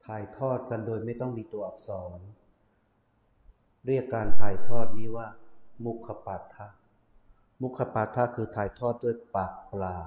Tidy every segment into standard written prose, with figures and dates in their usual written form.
ถ่ายทอดกันโดยไม่ต้องมีตัวอักษรเรียกการถ่ายทอดนี้ว่ามุขปาฐะมุขปาฐะคือถ่ายทอดด้วยปากเปล่า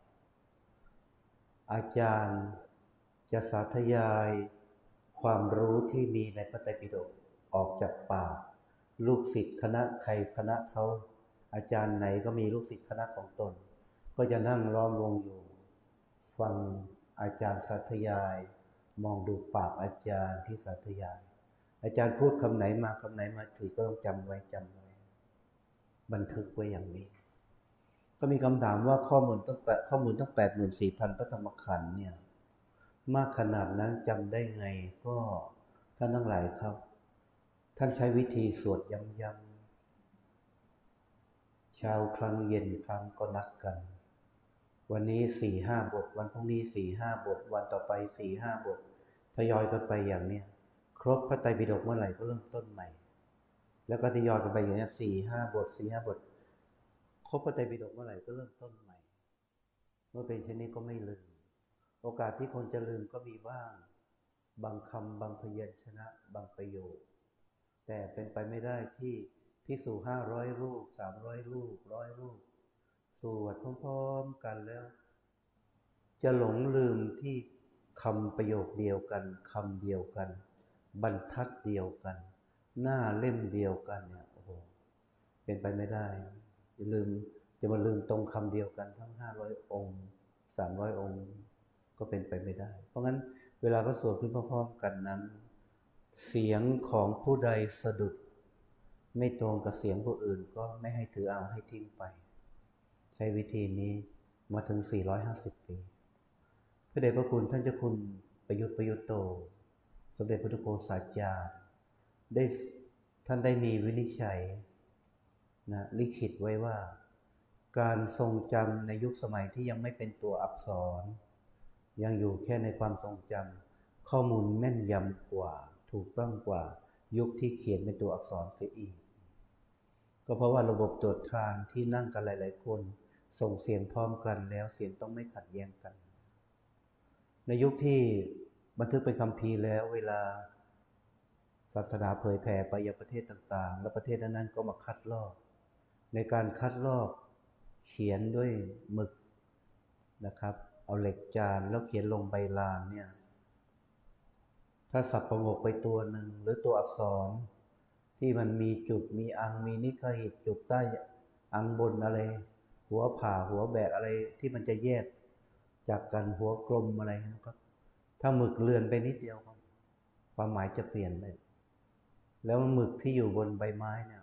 อาจารย์จะสาธยายความรู้ที่มีในพระไตรปิฎกออกจากปากลูกศิษย์คณะใครคณะเขาอาจารย์ไหนก็มีลูกศิษย์คณะของตนก็จะนั่งล้อมวงอยู่ฟังอาจารย์สาธยายมองดูปากอาจารย์ที่สาธยายอาจารย์พูดคำไหนมาถือก็ต้องจำไว้บันทึกไว้อย่างนี้ก็มีคำถามว่าข้อมูลตั้ง84,000 พระธรรมขันธ์เนี่ยมากขนาดนั้นจำได้ไงก็ท่านทั้งหลายครับท่านใช้วิธีสวดย้ำๆเช้าครั้งเย็นครั้งก็นัดกันวันนี้ 4-5 บทวันพรุ่งนี้ 4-5 บทวันต่อไป 4-5 บททยอยกันไปอย่างเนี้ยครบพระไตรปิฎกเมื่อไหร่ก็เริ่มต้นใหม่แล้วก็ทยอยกันไปอย่างนี้4-5 บทครบพระไตรปิฎกเมื่อไหร่ก็เริ่มต้นใหม่เมื่อเป็นเช่นนี้ก็ไม่ลืมโอกาสที่คนจะลืมก็มีบ้างบางคำบางพยัญชนะบางประโยคแต่เป็นไปไม่ได้ที่ภิกษุ500 รูป300 รูป100 รูปสวดพร้อมๆกันแล้วจะหลงลืมที่คำประโยคเดียวกันคำเดียวกันบรรทัดเดียวกันหน้าเล่มเดียวกันเนี่ยโอ้โหเป็นไปไม่ได้จะมาลืมตรงคำเดียวกันทั้ง500 องค์300 องค์ก็เป็นไปไม่ได้เพราะงั้นเวลาก็สวดขึ้นพร้อมๆกันนั้นเสียงของผู้ใดสะดุดไม่ตรงกับเสียงผู้อื่นก็ไม่ให้ถือเอาให้ทิ้งไปใช้วิธีนี้มาถึง450 ปีพระเดชพระคุณท่านเจ้าคุณประยุทธ์โตสมเด็จพระพุทธโฆษาจารย์ท่านได้มีวินิจฉัยลิขิตไว้ว่าการทรงจำในยุคสมัยที่ยังไม่เป็นตัวอักษรยังอยู่แค่ในความทรงจำข้อมูลแม่นยำกว่าถูกต้องกว่ายุคที่เขียนเป็นตัวอักษรเสียอีกก็เพราะว่าระบบตรวจทานที่นั่งกันหลายๆคนส่งเสียงพร้อมกันแล้วเสียงต้องไม่ขัดแย้งกันในยุคที่บันทึกเป็นคัมภีร์แล้วเวลาศาสนาเผยแผ่ไปยังประเทศต่างๆและประเทศนั้นๆก็มาคัดลอกในการคัดลอกเขียนด้วยหมึกนะครับเอาเหล็กจานแล้วเขียนลงใบลานเนี่ยถ้าสับประงกไปตัวหนึ่งหรือตัวอักษรที่มันมีจุดมีอังมีนิกหิตจุดใต้อังบนอะไรหัวผ่าหัวแบกอะไรที่มันจะแยกจากกันหัวกลมอะไรก็ถ้าหมึกเลือนไปนิดเดียวความหมายจะเปลี่ยนเลยแล้วหมึกที่อยู่บนใบไม้เนี่ย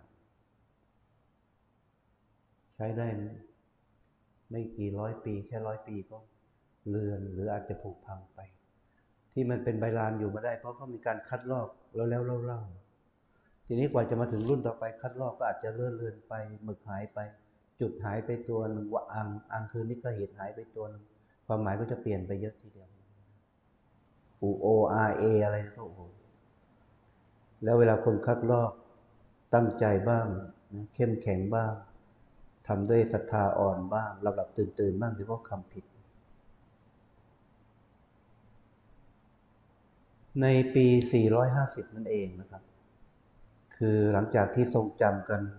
ใช้ได้ไม่กี่100 ปีแค่100 ปีก็เลือนหรืออาจจะผุพังไปที่มันเป็นใบลานอยู่มาได้เพราะเขามีการคัดลอกแล้วเล่าทีนี้กว่าจะมาถึงรุ่นต่อไปคัดลอกก็อาจจะเลื่อนไปหมึกหายไปจุดหายไปตัวหนึ่งว่าอังคือนิกหิตหายไปตัวหนึ่งความหมายก็จะเปลี่ยนไปเยอะทีเดียวORA อะไรก็โอ้โหแล้วเวลาคนคัดลอกตั้งใจบ้างนะเข้มแข็งบ้างทำด้วยศรัทธาอ่อนบ้างหลับตื่นบ้างหรือว่าคำผิดในปี450นั่นเองนะครับคือหลังจากที่ทรงจำกัน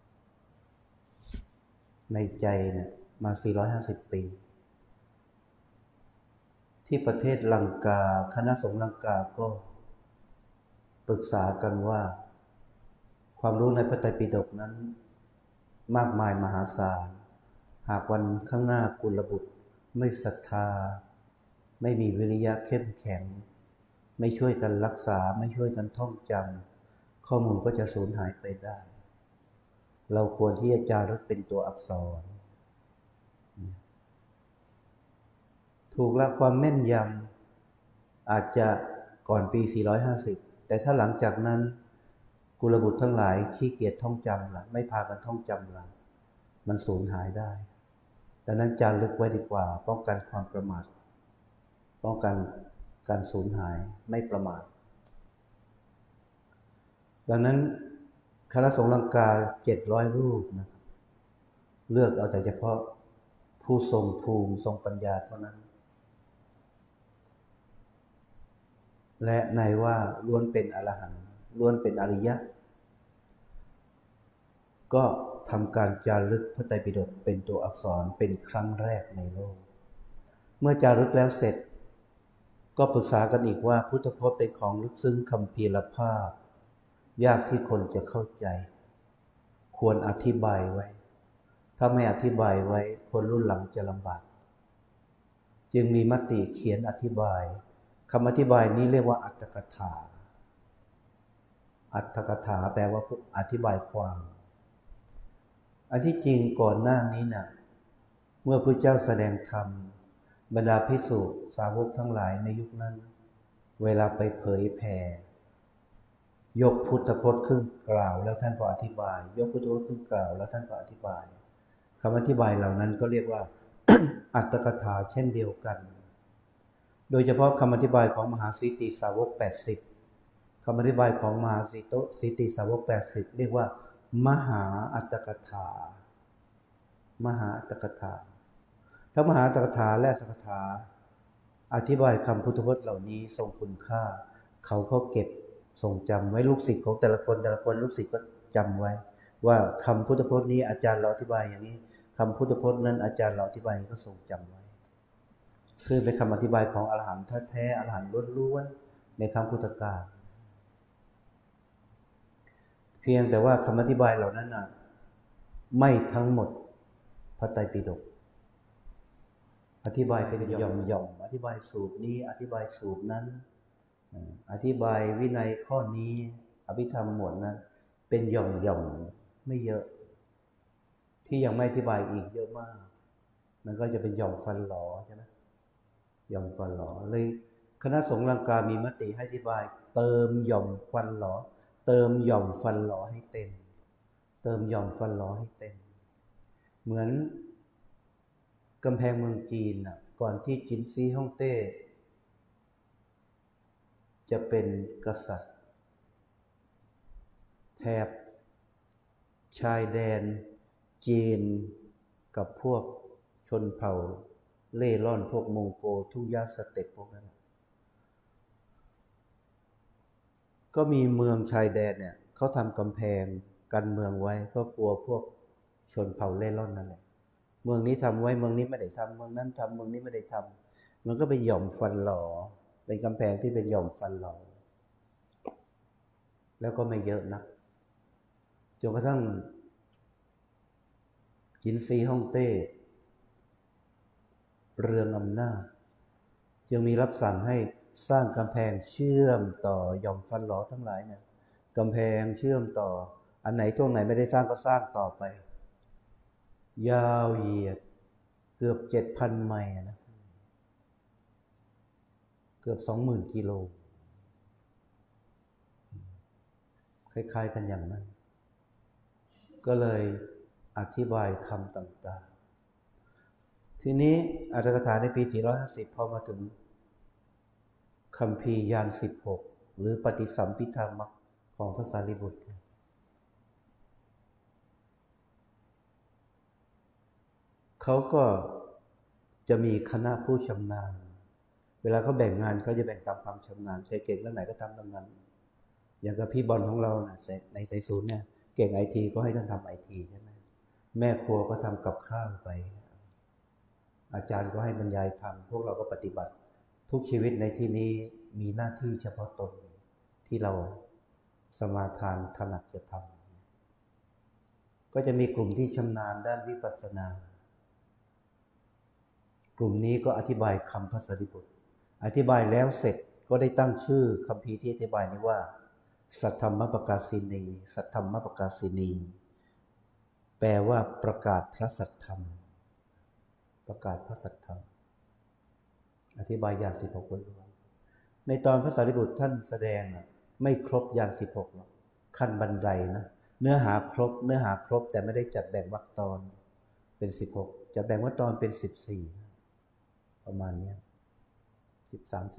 ในใจเนี่ยมา450 ปีที่ประเทศลังกาคณะสงฆ์ลังกาก็ปรึกษากันว่าความรู้ในพระไตรปิฎกนั้นมากมายมหาศาลหากวันข้างหน้ากุลบุตรไม่ศรัทธาไม่มีวิริยะเข้มแข็งไม่ช่วยกันรักษาไม่ช่วยกันท่องจำข้อมูลก็จะสูญหายไปได้เราควรที่จะจารึกเป็นตัวอักษรถูกละความแม่นยำอาจจะก่อนปี450แต่ถ้าหลังจากนั้นกุลบุตรทั้งหลายขี้เกียจท่องจำล่ะไม่พากันท่องจำล่ะมันสูญหายได้ดังนั้นจารึกไว้ดีกว่าป้องกันความประมาทป้องกันการสูญหายไม่ประมาทดังนั้นคณะสงฆ์ลังกา700 รูปนะครับเลือกเอาแต่เฉพาะผู้ทรงภูมิทรงปัญญาเท่านั้นและในว่าล้วนเป็นอรหันต์ล้วนเป็นอริยะก็ทำการจารึกพระไตรปิฎกเป็นตัวอักษรเป็นครั้งแรกในโลกเมื่อจารึกแล้วเสร็จก็ปรึกษากันอีกว่าพุทธพจน์เป็นของลึกซึ้งคัมภีรภาพยากที่คนจะเข้าใจควรอธิบายไว้ถ้าไม่อธิบายไว้คนรุ่นหลังจะลำบากจึงมีมติเขียนอธิบายคำอธิบายนี้เรียกว่าอรรถกถาอรรถกถาแปลว่าอธิบายความอันที่จริงก่อนหน้านี้น่ะเมื่อพระเจ้าแสดงธรรมบรรดาภิกษุสาวกทั้งหลายในยุคนั้นเวลาไปเผยแผ่ยกพุทธพจน์ขึ้นกล่าวแล้วท่านก็อธิบายยกพุทธพจน์ขึ้นกล่าวแล้วท่านก็อธิบายคำอธิบายเหล่านั้นก็เรียกว่า อรรถกถาเช่นเดียวกันโดยเฉพาะคำอธิบายของมหาสีติสาวก80คำอธิบายของมหาสีติสาวก80เรียกว่ามหาอรรถกถามหาอรรถกถาถ้ามหาอรรถกถาและอรรถกถาอธิบายคำพุทธพจน์เหล่านี้ทรงคุณค่าเขาก็เก็บทรงจำไว้ลูกศิษย์ของแต่ละคนลูกศิษย์ก็จำไว้ว่าคำพุทธพจน์นี้อาจารย์เราอธิบายอย่างนี้คำพุทธพจน์นั้นอาจารย์เราอธิบายก็ทรงจำไว้ซึ่งเป็นคำอธิบายของอรหันต์แท้ๆอรหันต์ล้วนๆในครั้งพุทธกาลเพียงแต่ว่าคำอธิบายเหล่านั้นไม่ทั้งหมดพระไตรปิฎกอธิบายเป็นหย่อมๆอธิบายสูตรนี้อธิบายสูตรนั้นอธิบายวินัยข้อนี้อภิธรรมหมวดนั้นเป็นหย่อมๆไม่เยอะที่ยังไม่อธิบายอีกเยอะมากมันก็จะเป็นหย่อมฟันหลอใช่ไหมหย่อมฟันหลอเลยคณะสงฆ์ลังกามีมติให้อธิบายเติมหย่อมฟันหลอเติมหย่อมฟันหลอให้เต็มเติมหย่อมฟันหลอให้เต็มเหมือนกำแพงเมืองจีนก่อนที่จินซีฮ่องเต้จะเป็นกษัตริย์แถบชายแดนจีนกับพวกชนเผ่าเล่ร่อนพวกมองโกทุ่งหญ้าสเต็ปพวกนั้นก็มีเมืองชายแดนเนี่ยเขาทำกำแพงกันเมืองไว้ก็กลัวพวกชนเผ่าเล่ร่อนนั่นแหละเมืองนี้ทำไว้เมืองนี้ไม่ได้ทำเมืองนั้นทำเมืองนี้ไม่ได้ทำมันก็เป็นหย่อมฟันหลอเป็นกำแพงที่เป็นหย่อมฟันหลอแล้วก็ไม่เยอะนักจนกระทั่งจินซีฮ่องเต้เรืองอำนาจจึงมีรับสั่งให้สร้างกำแพงเชื่อมต่อหย่อมฟันหลอทั้งหลายเนี่ยกำแพงเชื่อมต่ออันไหนช่วงไหนไม่ได้สร้างก็สร้างต่อไปยาวเหยียดเกือบ 7,000 ไมล์นะเกือบ 20,000 กิโลคล้ายๆกันอย่างนั้นก็เลยอธิบายคำต่างๆทีนี้อรรถกถาในปี450พอมาถึงคัมภีร์ยาน16หรือปฏิสัมภิธามัคของพระสารีบุตรเขาก็จะมีคณะผู้ชำนาญเวลาเขาแบ่งงานเขาจะแบ่งตามความชำนาญใครเก่งเรื่องไหนก็ทำตรงนั้นอย่างกับพี่บอลของเราในศูนย์เนี่ยเก่ง IT ก็ให้ท่านทำ IT ใช่ไหมแม่ครัวก็ทำกับข้าวไปอาจารย์ก็ให้บรรยายธรรมพวกเราก็ปฏิบัติทุกชีวิตในที่นี้มีหน้าที่เฉพาะตนที่เราสมาทานถนัดจะทำก็จะมีกลุ่มที่ชำนาญด้านวิปัสสนากลุ่มนี้ก็อธิบายคำพระสารีบุตรอธิบายแล้วเสร็จก็ได้ตั้งชื่อคัมภีร์ที่อธิบายนี้ว่าสัทธัมมปกาสินีสัทธัมมปกาสินีแปลว่าประกาศพระสัทธรรมประกาศพระสัทธรรมอธิบายญาณ16ล้วนในตอนพระสารีบุตรท่านแสดงไม่ครบญาณ16หรอกขั้นบันไดนะเนื้อหาครบแต่ไม่ได้จัดแบ่งวรรคตอนเป็น16จะแบ่งวรรคตอนเป็น14ประมาณนี้13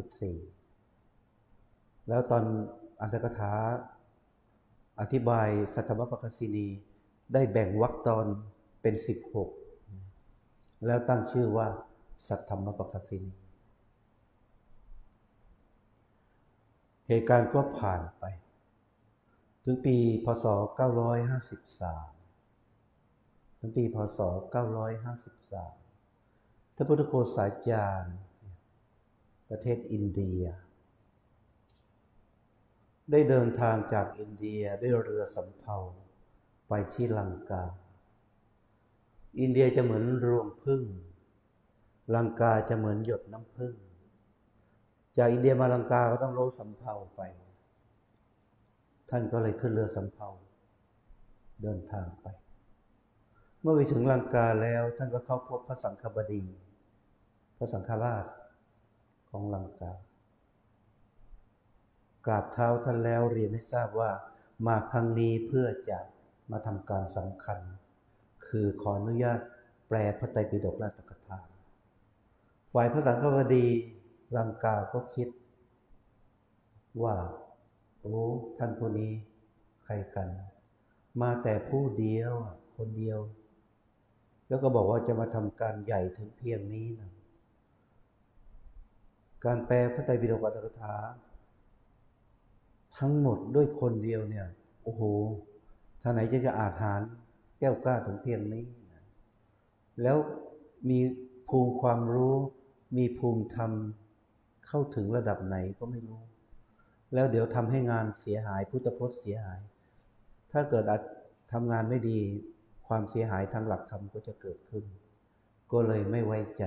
14แล้วตอนอรรถกถาอธิบายสัทธัมมปกาสินีได้แบ่งวรรคตอนเป็น16แล้วตั้งชื่อว่าสัทธัมมปกาสินีเหตุการณ์ก็ผ่านไปถึงปีพศ953ถึงปีพศ953ท่านพุทธโฆษาจารย์ประเทศอินเดียได้เดินทางจากอินเดียด้วยเรือสำเภาไปที่ลังกาอินเดียจะเหมือนรวงผึ้งลังกาจะเหมือนหยดน้ำผึ้งจากอินเดียมาลังกาก็ต้องโลสำเภาไปท่านก็เลยขึ้นเรือสำเภาเดินทางไปเมื่อไปถึงลังกาแล้วท่านก็เข้าพบพระสังฆบดีพระสังฆราชของลังกากราบเท้าท่านแล้วเรียนให้ทราบว่ามาครั้งนี้เพื่อจะมาทำการสำคัญคือขออนุญาตแปลพระไตรปิฎกราชกถาฝ่ายพระสังฆบดีลังกาก็คิดว่าโอ้ท่านผู้นี้ใครกันมาแต่ผู้เดียวคนเดียวแล้วก็บอกว่าจะมาทำการใหญ่ถึงเพียงนี้นะการแปลพระไตรปิฎกราชกถาทั้งหมดด้วยคนเดียวเนี่ยโอ้โหท่านไหนจะอาจหาญแก้วกล้าถึงเพียงนี้นะแล้วมีภูมิความรู้มีภูมิธรรมเข้าถึงระดับไหนก็ไม่รู้แล้วเดี๋ยวทำให้งานเสียหายพุทธพจน์เสียหายถ้าเกิดทำงานไม่ดีความเสียหายทางหลักธรรมก็จะเกิดขึ้นก็เลยไม่ไว้ใจ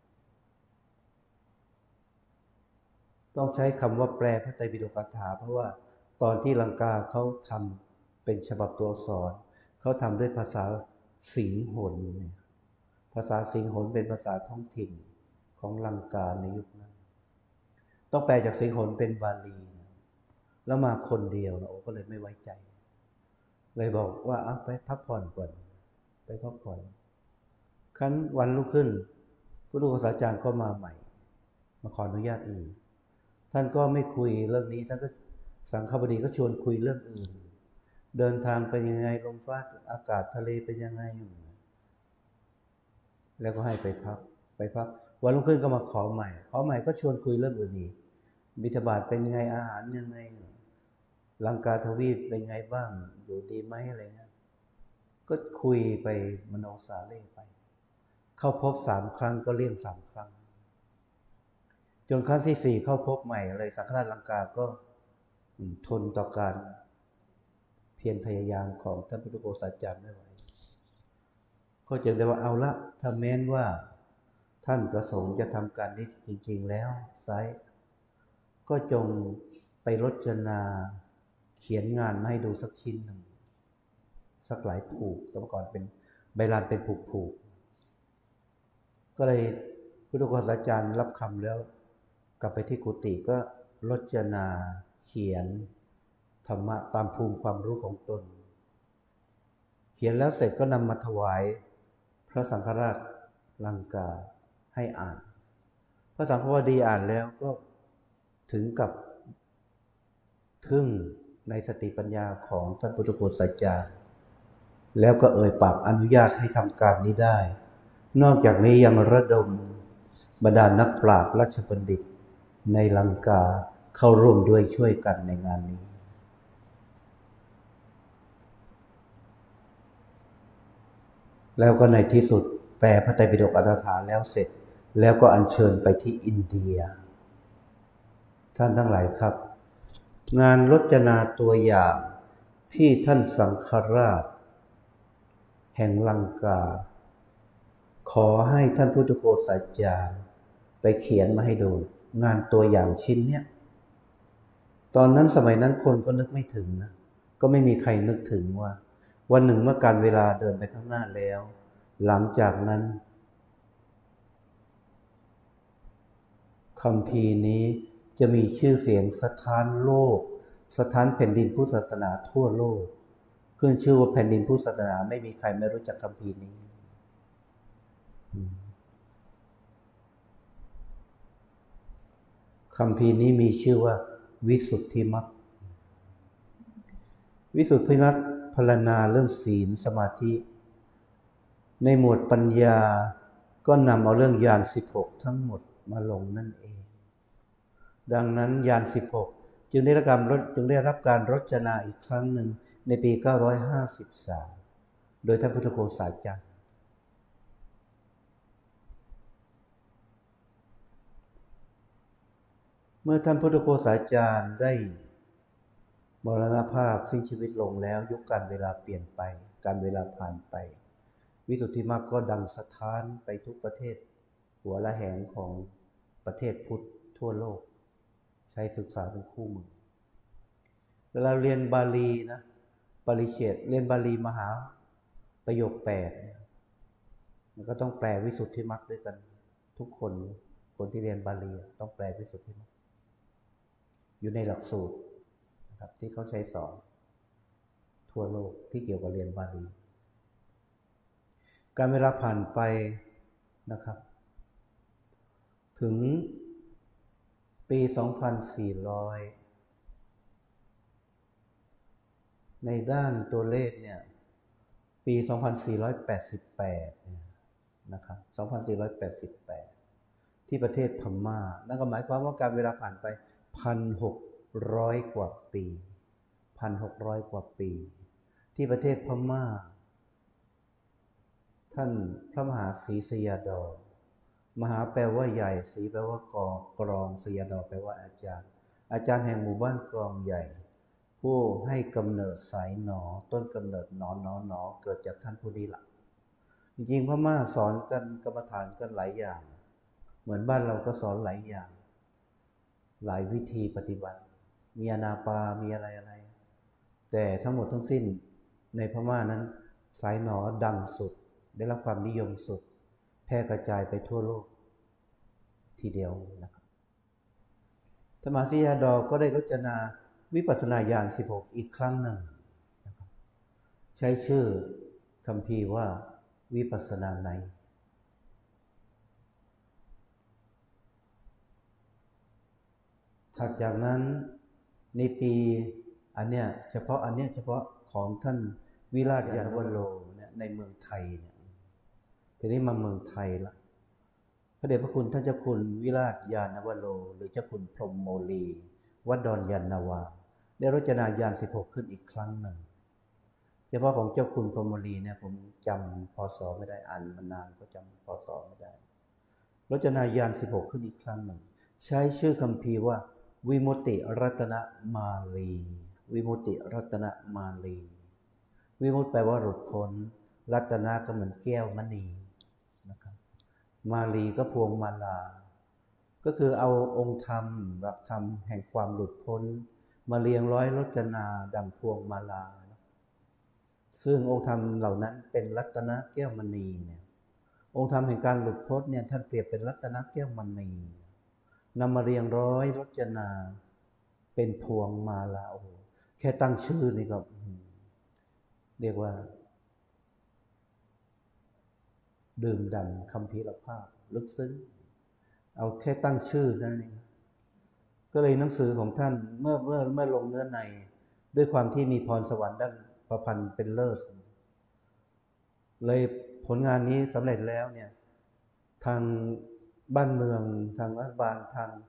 ต้องใช้คำว่าแปลพระไตรปิฎกคาถาเพราะว่าตอนที่ลังกาเขาทำเป็นฉบับตัวอักษรเขาทำด้วยภาษาสิงหนเนี่ยภาษาสิงหนเป็นภาษาท้องถิ่นของลังกาในยุคนั้นต้องแปลจากสิงหนเป็นบาลีนะแล้วมาคนเดียวนะโอ้ก็เลยไม่ไว้ใจเลยบอกว่าไปพักผ่อนก่อนไปพักผ่อนครั้นวันรุ่งขึ้นพระลูกศาสตราจารย์ก็มาใหม่มาขออนุญาตอีกท่านก็ไม่คุยเรื่องนี้ท่านก็สังฆบดีก็ชวนคุยเรื่องอื่นเดินทางไปยังไงลมฟ้าอากาศทะเลเป็นยังไงแล้วก็ให้ไปพักวันรุ่งขึ้นก็มาขอใหม่ก็ชวนคุยเรื่องอื่นอีกบิณฑบาตเป็นยังไงอาหารยังไงลังกาทวีปเป็นไงบ้างอยู่ดีไหมอะไรเงี้ยก็คุยไปมโนสาเล่ไปเข้าพบ3 ครั้งก็เลี่ยง3 ครั้งจนครั้งที่4เข้าพบใหม่เลยสังฆราชลังกาก็ทนต่อการเพียรพยายามของท่านพุทธโฆษาจารย์ไม่ไหวก็จึงได้ว่าเอาละถ้าแม้นว่าท่านประสงค์จะทำการนี้จริงๆแล้วไซก็จงไปรจนาเขียนงานมาให้ดูสักชิ้นหนึ่งสักหลายผูกสมัยก่อนเป็นใบลานเป็นผูกก็เลยพุทธโฆษาจารย์รับคำแล้วกลับไปที่กุฏิก็รจนาเขียนธรรมะตามภูมิความรู้ของตนเขียนแล้วเสร็จก็นำมาถวายพระสังฆราชลังกาให้อ่านพระสังฆบดีอ่านแล้วก็ถึงกับทึ่งในสติปัญญาของท่านพุทธโฆษาจารย์แล้วก็เอ่ยปากอนุญาตให้ทำการนี้ได้นอกจากนี้ยังระดมบรรดานักปราชญ์ราชบัณฑิตในลังกาเข้าร่วมด้วยช่วยกันในงานนี้แล้วก็ในที่สุดแปลพระไตรปิฎกอรรถกถาแล้วเสร็จแล้วก็อัญเชิญไปที่อินเดียท่านทั้งหลายครับงานรจนาตัวอย่างที่ท่านสังฆราชแห่งลังกาขอให้ท่านพุทธโฆษาจารย์ไปเขียนมาให้ดูงานตัวอย่างชิ้นเนี้ยตอนนั้นสมัยนั้นคนก็นึกไม่ถึงนะก็ไม่มีใครนึกถึงว่าวันหนึ่งเมื่อการเวลาเดินไปข้างหน้าแล้วหลังจากนั้นคัมภีร์นี้จะมีชื่อเสียงสถานโลกสถานแผ่นดินพุทธศาสนาทั่วโลกขึ้นชื่อว่าแผ่นดินพุทธศาสนาไม่มีใครไม่รู้จักคัมภีร์นี้คัมภีร์นี้มีชื่อว่าวิสุทธิมรรควิสุทธิมรรคพรรณนาเรื่องศีลสมาธิในหมวดปัญญาก็นำเอาเรื่องญาณ16ทั้งหมดมาลงนั่นเองดังนั้นญาณ16 จึงได้รับการรจนาอีกครั้งหนึ่งในปี 953 โดยท่านพุทธโฆษาจารย์เมื่อท่านพุทธโฆษาจารย์ได้มรณภาพสิ้นชีวิตลงแล้วยุคการเวลาเปลี่ยนไปการเวลาผ่านไปวิสุทธิมรรคก็ดังสะท้านไปทุกประเทศหัวละแหงของประเทศพุทธทั่วโลกใช้ศึกษาเป็นคู่มือเวลาเรียนบาลีนะปริเฉดเรียนบาลีมหาประโยค8เนี่ยมันก็ต้องแปลวิสุทธิมรรคด้วยกันทุกคนที่เรียนบาลีต้องแปลวิสุทธิมรรคอยู่ในหลักสูตรนะครับที่เขาใช้สอนทั่วโลกที่เกี่ยวกับเรียนบาลีการเวลาผ่านไปนะครับถึงปี 2400 ในด้านตัวเลขเนี่ยปี 2488 เนี่ยนะครับ 2488 ที่ประเทศพม่านั่นก็หมายความว่าการเวลาผ่านไป 1,600 กว่าปี 1,600 กว่าปีที่ประเทศพม่าท่านพระมหาศรีสยาดอมหาแปลว่าใหญ่ศรีแปลว่ากองกรองสยาดอแปลว่าอาจารย์แห่งหมู่บ้านกรองใหญ่ผู้ให้กำเนิดสายหนอต้นกำเนิดหนอเกิดจากท่านผู้นี้ล่ะจริงๆพม่าสอนกันกรรมฐานกันหลายอย่างเหมือนบ้านเราก็สอนหลายอย่างหลายวิธีปฏิบัติมีอานาปามีอะไรแต่ทั้งหมดทั้งสิ้นในพม่านั้นสายหนอดังสุดได้รับความนิยมสุดแพร่กระจายไปทั่วโลกทีเดียวนะครับธรรมศรียาดอก็ได้รจนาวิปัสสนาญาณ16อีกครั้งหนึ่งนะครับใช้ชื่อคัมภีร์ว่าวิปัสสนาในถัดจากนั้นในปีเฉพาะของท่านวิราชยานวโรเนี่ยในเมืองไทยเนี่ยทีนี้มาเมืองไทยละพระเดชพระคุณท่านเจ้าคุณวิราชยานวโรหรือเจ้าคุณพรหมโมลีวัดดอนยานนาวาได้รจนาญาณ16ขึ้นอีกครั้งหนึ่งเฉพาะของเจ้าคุณพรหมโมลีเนี่ยผมจำพศไม่ได้อ่านมานานก็จำพศไม่ได้รจนาญาณ16ขึ้นอีกครั้งหนึ่งใช้ชื่อคัมภีร์ว่าวิมุตติรัตนมาลีวิมุตติรัตนมาลีวิมุตติแปลว่าหลุดพ้นรัตนะก็เหมือนแก้วมณีนะครับมาลีก็พวงมาลาก็คือเอาองค์ธรรมหลักธรรมแห่งความหลุดพ้นมาเรียงร้อยรจนาดังพวงมาลาซึ่งองค์ธรรมเหล่านั้นเป็นรัตนะแก้วมณีเนี่ยองค์ธรรมแห่งการหลุดพ้นเนี่ยท่านเปรียบเป็นรัตนะแก้วมณีนำมาเรียงร้อยรจนาเป็นพวงมาลาโอ้โหแค่ตั้งชื่อนี่ก็เรียกว่าดื่มด่ำคัมภีรภาพลึกซึ้งเอาแค่ตั้งชื่อนั่นเองก็เลยหนังสือของท่านเมื่อลงเนื้อในด้วยความที่มีพรสวรรค์ด้านประพันธ์เป็นเลิศเลยผลงานนี้สำเร็จแล้วเนี่ยทางบ้านเมืองทางรัฐบาลทาง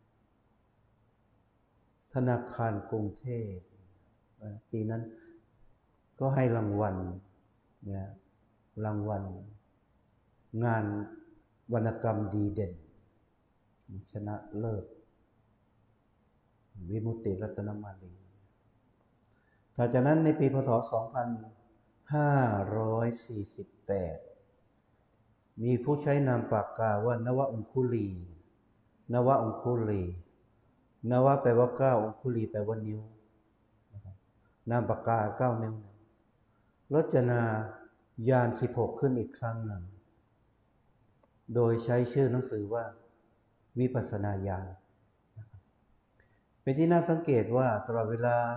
ธนาคารกรุงเทพปีนั้นก็ให้รางวัลเนี่ยรางวัลงานวรรณกรรมดีเด่นชนะเลิศวิมุตติรัตนมาลีถ้าจากนั้นในปีพศ 2548 มีผู้ใช้นามปากกาว่านวองคุลีนวองคุลีนวแปลว่า9องคุลีแปลว่านิ้วนามปากกา9นิ้วรจนาญาณ16ขึ้นอีกครั้งหนึ่งโดยใช้ชื่อหนังสือว่าวิปัสสนาญาณเป็นที่น่าสังเกตว่าตลอดเวลา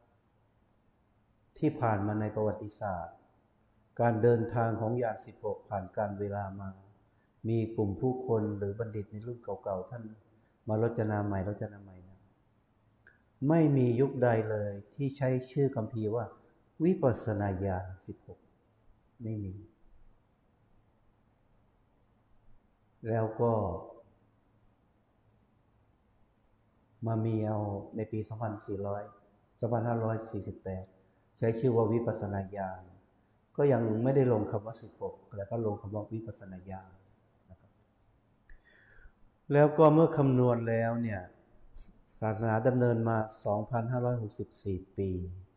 ที่ผ่านมาในประวัติศาสตร์การเดินทางของญาณ16ผ่านการเวลามามีกลุ่มผู้คนหรือบัณฑิตในรุ่นเก่าๆท่านมารจนาใหม่นะไม่มียุคใดเลยที่ใช้ชื่อคัมภีร์ว่าวิปัสสนาญาณ16ไม่มีแล้วก็มามีเอาในปี 2548 ใช้ชื่อว่าวิปัสสนาญาณก็ยังไม่ได้ลงคำว่า16แล้วก็ลงคำว่าวิปัสสนาญาณนะครับแล้วก็เมื่อคำนวณแล้วเนี่ยศาสนาดำเนินมา 2,564 ปี